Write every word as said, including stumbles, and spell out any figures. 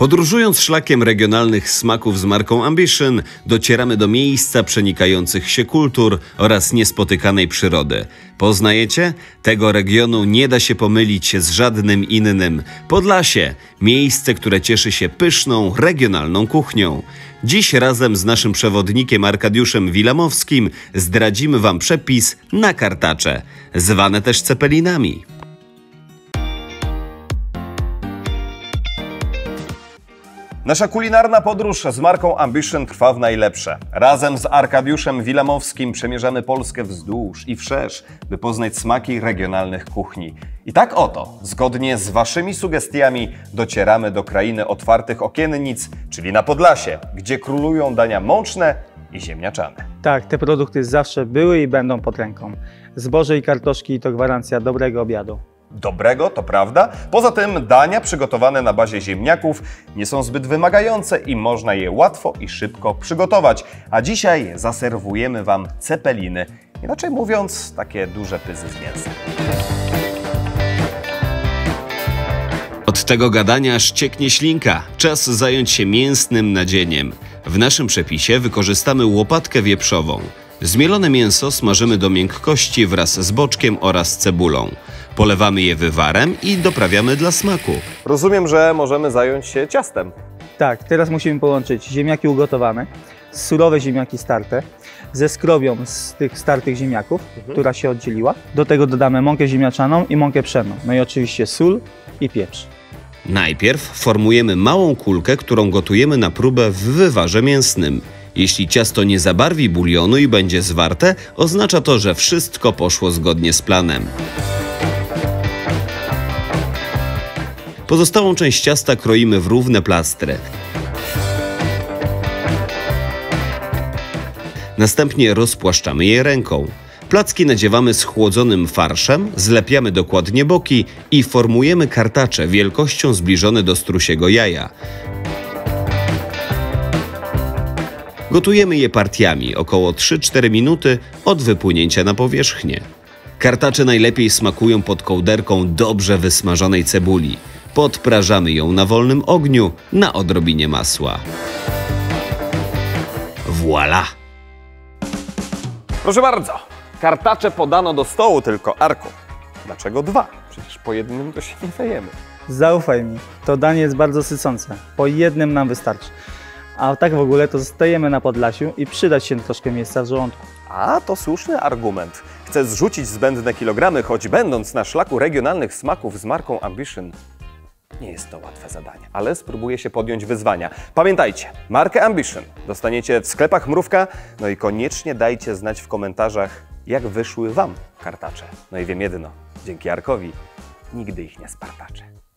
Podróżując szlakiem regionalnych smaków z marką Ambition, docieramy do miejsca przenikających się kultur oraz niespotykanej przyrody. Poznajecie? Tego regionu nie da się pomylić z żadnym innym. Podlasie – miejsce, które cieszy się pyszną, regionalną kuchnią. Dziś razem z naszym przewodnikiem Arkadiuszem Wilamowskim zdradzimy Wam przepis na kartacze, zwane też cepelinami. Nasza kulinarna podróż z marką Ambition trwa w najlepsze. Razem z Arkadiuszem Wilamowskim przemierzamy Polskę wzdłuż i wszerz, by poznać smaki regionalnych kuchni. I tak oto, zgodnie z Waszymi sugestiami, docieramy do krainy otwartych okiennic, czyli na Podlasie, gdzie królują dania mączne i ziemniaczane. Tak, te produkty zawsze były i będą pod ręką. Zboże i kartoszki to gwarancja dobrego obiadu. Dobrego, to prawda. Poza tym dania przygotowane na bazie ziemniaków nie są zbyt wymagające i można je łatwo i szybko przygotować. A dzisiaj zaserwujemy Wam cepeliny. Inaczej mówiąc, takie duże pyzy z mięsa. Od tego gadania aż cieknie ślinka. Czas zająć się mięsnym nadzieniem. W naszym przepisie wykorzystamy łopatkę wieprzową. Zmielone mięso smażymy do miękkości wraz z boczkiem oraz cebulą. Polewamy je wywarem i doprawiamy dla smaku. Rozumiem, że możemy zająć się ciastem. Tak, teraz musimy połączyć ziemniaki ugotowane, surowe ziemniaki starte, ze skrobią z tych startych ziemniaków, mhm. która się oddzieliła. Do tego dodamy mąkę ziemniaczaną i mąkę pszenną. No i oczywiście sól i pieprz. Najpierw formujemy małą kulkę, którą gotujemy na próbę w wywarze mięsnym. Jeśli ciasto nie zabarwi bulionu i będzie zwarte, oznacza to, że wszystko poszło zgodnie z planem. Pozostałą część ciasta kroimy w równe plastry. Następnie rozpłaszczamy je ręką. Placki nadziewamy schłodzonym farszem, zlepiamy dokładnie boki i formujemy kartacze wielkością zbliżone do strusiego jaja. Gotujemy je partiami, około trzy cztery minuty od wypłynięcia na powierzchnię. Kartacze najlepiej smakują pod kołderką dobrze wysmażonej cebuli. Podprażamy ją na wolnym ogniu na odrobinie masła. Voilà! Proszę bardzo, kartacze podano do stołu, tylko Arku, dlaczego dwa? Przecież po jednym to się nie dajemy. Zaufaj mi, to danie jest bardzo sycące. Po jednym nam wystarczy. A tak w ogóle to zostajemy na Podlasiu i przydać się troszkę miejsca w żołądku. A, to słuszny argument. Chcę zrzucić zbędne kilogramy, choć będąc na szlaku regionalnych smaków z marką Ambition, nie jest to łatwe zadanie, ale spróbuję się podjąć wyzwania. Pamiętajcie, markę Ambition dostaniecie w sklepach Mrówka, no i koniecznie dajcie znać w komentarzach, jak wyszły Wam kartacze. No i wiem jedno, dzięki Arkowi nigdy ich nie spartaczę.